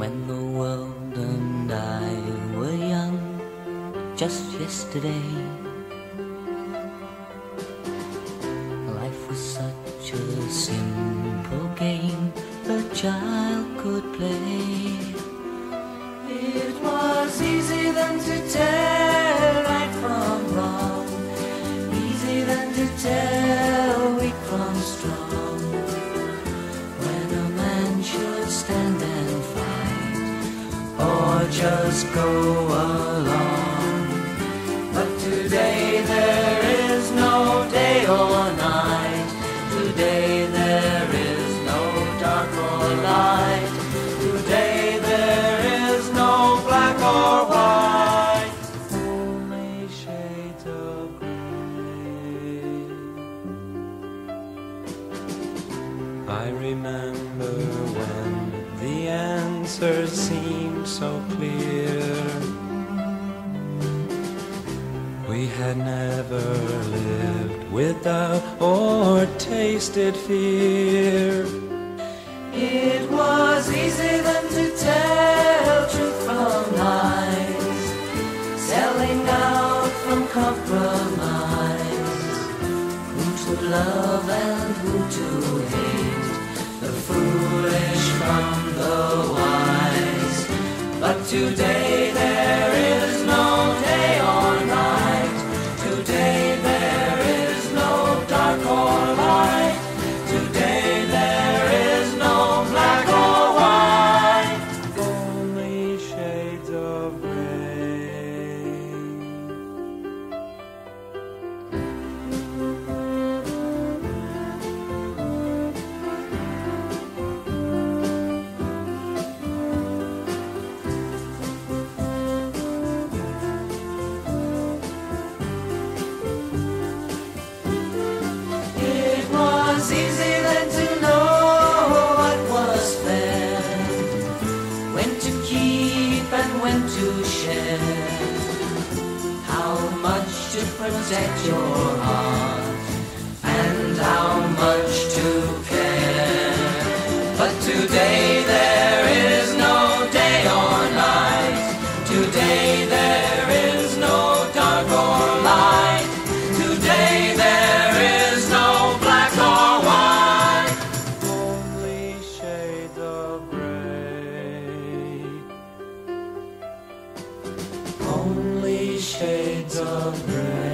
when the world and I were young, just yesterday. Life was such a simple game a child could play. It was easy then to tell right from wrong, easy then to tell weak from strong. When a man should stand and fight, or just go along. But today there is no day or night. Today there is no dark or light. Today there is no black or white. Only shades of gray. I remember when the answers seemed so clear. We had never lived without or tasted fear. It was easy then to tell truth from lies, selling out from compromise. Who to love and who to hate, the foolish from the wise. But today there is no day or night. Today there is no dark or light. Today there is no black or white. Only shades of gray. It was easy then to know what was fair, when to keep and when to share, how much to protect your heart and how much to care. But today there is no day or night. Today there is no dark or light. Today there is no black or white. Only shades of gray. Only shades of gray.